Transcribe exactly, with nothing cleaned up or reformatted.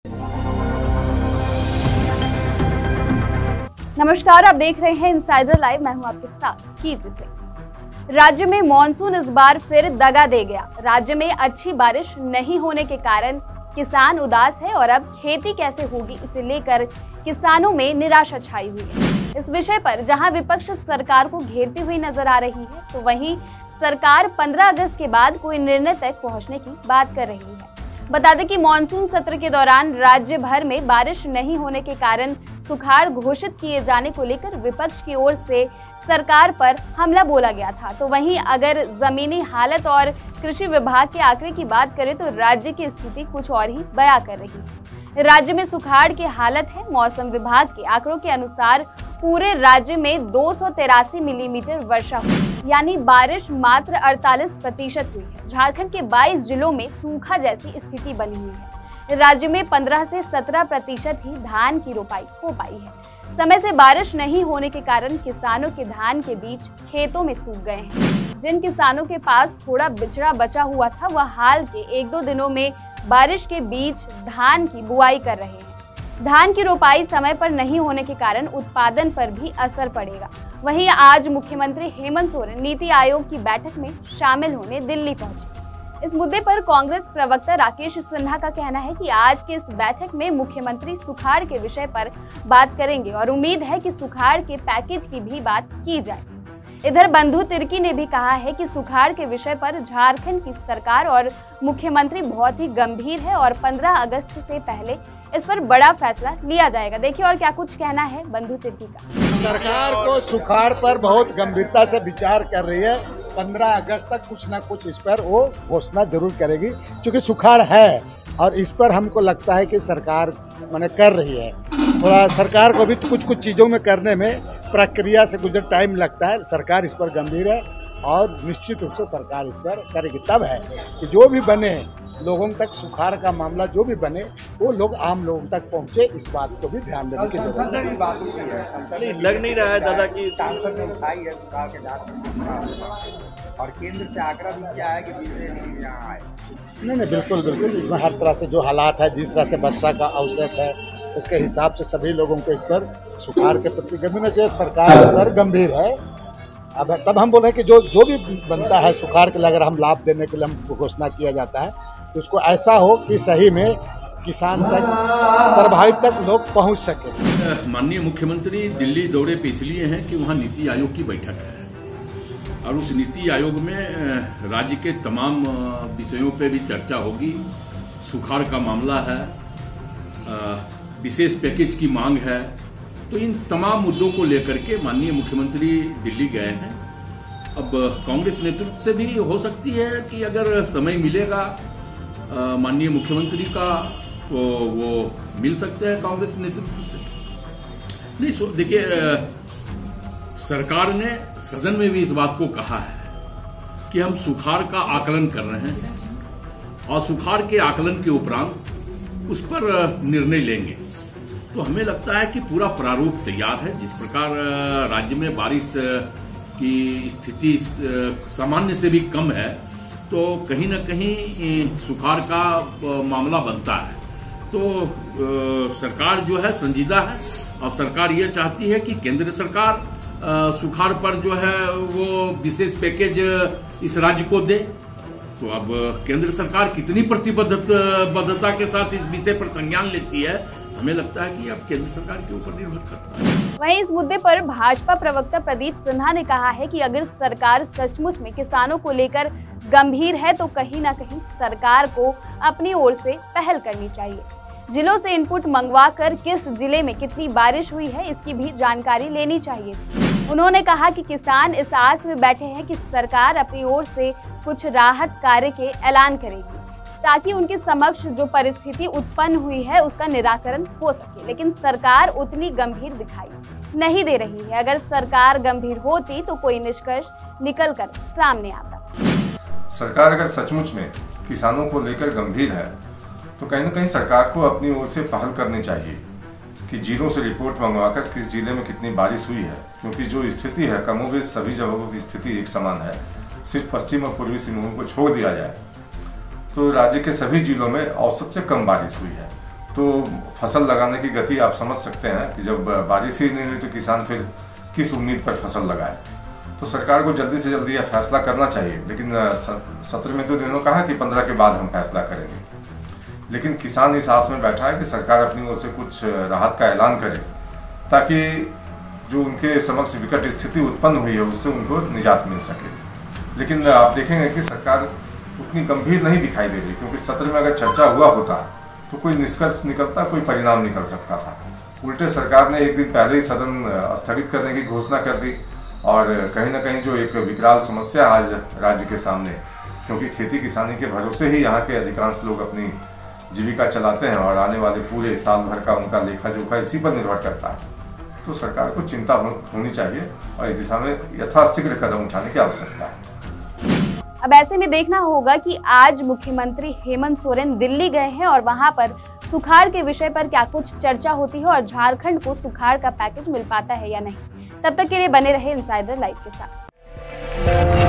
नमस्कार, आप देख रहे हैं इनसाइडर लाइव। मैं हूं आपके साथ कीर्ति सिंह। राज्य में मॉनसून इस बार फिर दगा दे गया। राज्य में अच्छी बारिश नहीं होने के कारण किसान उदास है और अब खेती कैसे होगी इसे लेकर किसानों में निराशा छाई हुई है। इस विषय पर जहां विपक्ष सरकार को घेरती हुई नजर आ रही है, तो वहीं सरकार पंद्रह अगस्त के बाद कोई निर्णय तक पहुंचने की बात कर रही है। बता दें कि मॉनसून सत्र के दौरान राज्य भर में बारिश नहीं होने के कारण सुखाड़ घोषित किए जाने को लेकर विपक्ष की ओर से सरकार पर हमला बोला गया था। तो वहीं अगर जमीनी हालत और कृषि विभाग के आंकड़े की बात करें तो राज्य की स्थिति कुछ और ही बयां कर रही है। राज्य में सुखाड़ की हालत है। मौसम विभाग के आंकड़ों के अनुसार पूरे राज्य में दो सौ तिरासी मिलीमीटर वर्षा हुई, यानी बारिश मात्र अड़तालीस प्रतिशत हुई है। झारखंड के बाईस जिलों में सूखा जैसी स्थिति बनी हुई है। राज्य में पंद्रह से सत्रह प्रतिशत ही धान की रोपाई हो पाई है। समय से बारिश नहीं होने के कारण किसानों के धान के बीज खेतों में सूख गए हैं। जिन किसानों के पास थोड़ा बिचड़ा बचा हुआ था, वह हाल के एक दो दिनों में बारिश के बीच धान की बुआई कर रहे हैं। धान की रोपाई समय पर नहीं होने के कारण उत्पादन पर भी असर पड़ेगा। वहीं आज मुख्यमंत्री हेमंत सोरेन नीति आयोग की बैठक में शामिल होने दिल्ली पहुंचे। इस मुद्दे पर कांग्रेस प्रवक्ता राकेश सिन्हा का कहना है कि आज की इस बैठक में मुख्यमंत्री सुखाड़ के विषय पर बात करेंगे और उम्मीद है कि सुखाड़ के पैकेज की भी बात की जाए। इधर बंधु तिर्की ने भी कहा है कि सुखाड़ के विषय पर झारखंड की सरकार और मुख्यमंत्री बहुत ही गंभीर है और पंद्रह अगस्त से पहले इस पर बड़ा फैसला लिया जाएगा। देखिए और क्या कुछ कहना है बंधु तिर्की का। सरकार को सुखाड़ पर बहुत गंभीरता से विचार कर रही है। पंद्रह अगस्त तक कुछ ना कुछ इस पर वो घोषणा जरूर करेगी, क्योंकि सुखाड़ है और इस पर हमको लगता है कि सरकार माने कर रही है। थोड़ा सरकार को भी कुछ कुछ चीज़ों में करने में प्रक्रिया से गुजर टाइम लगता है। सरकार इस पर गंभीर है और निश्चित रूप से सरकार इस पर करेगी। तब है कि जो भी बने लोगों तक सुखाड़ का मामला जो भी बने वो लोग आम लोगों तक पहुंचे, इस बात को भी ध्यान देने की जरूरत है। नहीं लग नहीं रहा है दादा की सांसद ने उठाई है सुखाड़ के दांत और केंद्र से आग्रह भी किया है कि बिजली नहीं यहाँ आए। नहीं नहीं बिल्कुल बिल्कुल इसमें हर तरह से जो हालात है, जिस तरह से वर्षा का अवसर है, उसके हिसाब से सभी लोगों को इस पर सुखाड़ के प्रति गंभीर चाहिए। सरकार इस पर गंभीर है। अब तब हम बोल रहे हैं कि जो जो भी बनता है सुखाड़ के लिए अगर हम लाभ देने के लिए हम घोषणा किया जाता है तो उसको ऐसा हो कि सही में किसान तक प्रभावित तक लोग पहुंच सके। माननीय मुख्यमंत्री दिल्ली दौरे पे इसलिए हैं कि वहाँ नीति आयोग की बैठक है और उस नीति आयोग में राज्य के तमाम विषयों पे भी चर्चा होगी। सुखाड़ का मामला है, विशेष पैकेज की मांग है, तो इन तमाम मुद्दों को लेकर के माननीय मुख्यमंत्री दिल्ली गए हैं। अब कांग्रेस नेतृत्व से भी हो सकती है कि अगर समय मिलेगा माननीय मुख्यमंत्री का तो वो मिल सकते हैं कांग्रेस नेतृत्व से। नहीं देखिए, सरकार ने सदन में भी इस बात को कहा है कि हम सुखाड़ का आकलन कर रहे हैं और सुखाड़ के आकलन के उपरांत उस पर निर्णय लेंगे। तो हमें लगता है कि पूरा प्रारूप तैयार है। जिस प्रकार राज्य में बारिश की स्थिति सामान्य से भी कम है, तो कहीं न कहीं सुखाड़ का मामला बनता है। तो सरकार जो है संजीदा है और सरकार ये चाहती है कि केंद्र सरकार सुखाड़ पर जो है वो विशेष पैकेज इस राज्य को दे। तो अब केंद्र सरकार कितनी प्रतिबद्धता के साथ इस विषय पर संज्ञान लेती है, हमें लगता है कि अब केंद्र सरकार के ऊपर निर्भर करता है। वहीं इस मुद्दे पर भाजपा प्रवक्ता प्रदीप सिन्हा ने कहा है कि अगर सरकार सचमुच में किसानों को लेकर गंभीर है तो कहीं ना कहीं सरकार को अपनी ओर से पहल करनी चाहिए। जिलों से इनपुट मंगवाकर किस जिले में कितनी बारिश हुई है इसकी भी जानकारी लेनी चाहिए। उन्होंने कहा कि किसान इस आस में बैठे हैं कि सरकार अपनी ओर से कुछ राहत कार्य के ऐलान करेगी ताकि उनके समक्ष जो परिस्थिति उत्पन्न हुई है उसका निराकरण हो सके, लेकिन सरकार उतनी गंभीर दिखाई नहीं दे रही है। अगर सरकार गंभीर होती तो कोई निष्कर्ष निकलकर सामने आता। सरकार अगर सचमुच में किसानों को लेकर गंभीर है तो कहीं ना कहीं सरकार को अपनी ओर से पहल करनी चाहिए कि जिलों से रिपोर्ट मंगवाकर किस जिले में कितनी बारिश हुई है, क्योंकि जो स्थिति है कमोबेश सभी जगहों की स्थिति एक समान है। सिर्फ पश्चिम और पूर्वी सिंहभूम को छोड़ दिया जाए तो राज्य के सभी जिलों में औसत से कम बारिश हुई है। तो फसल लगाने की गति आप समझ सकते हैं कि जब बारिश ही नहीं हुई तो किसान फिर किस उम्मीद पर फसल लगाए। तो सरकार को जल्दी से जल्दी यह फैसला करना चाहिए, लेकिन सत्र में तो इन्होंने कहा कि पंद्रह के बाद हम फैसला करेंगे, लेकिन किसान इस आस में बैठा है कि सरकार अपनी ओर से कुछ राहत का ऐलान करे ताकि जो उनके समक्ष विकट स्थिति उत्पन्न हुई है उससे उनको निजात मिल सके। लेकिन आप देखेंगे कि सरकार उतनी गंभीर नहीं दिखाई दे रही, क्योंकि सत्र में अगर चर्चा हुआ होता तो कोई निष्कर्ष निकलता, कोई परिणाम निकल सकता था। उल्टे सरकार ने एक दिन पहले ही सदन स्थगित करने की घोषणा कर दी और कहीं ना कहीं जो एक विकराल समस्या आज राज्य के सामने, क्योंकि खेती किसानी के भरोसे ही यहाँ के अधिकांश लोग अपनी जीविका चलाते हैं और आने वाले पूरे साल भर का उनका लेखा जोखा इसी पर निर्भर करता है, तो सरकार को चिंता होनी चाहिए और इस दिशा में यथाशीघ्र कदम उठाने की आवश्यकता है। अब ऐसे में देखना होगा कि आज मुख्यमंत्री हेमंत सोरेन दिल्ली गए हैं और वहां पर सुखाड़ के विषय पर क्या कुछ चर्चा होती है और झारखंड को सुखाड़ का पैकेज मिल पाता है या नहीं। तब तक के लिए बने रहे इनसाइडर लाइव के साथ।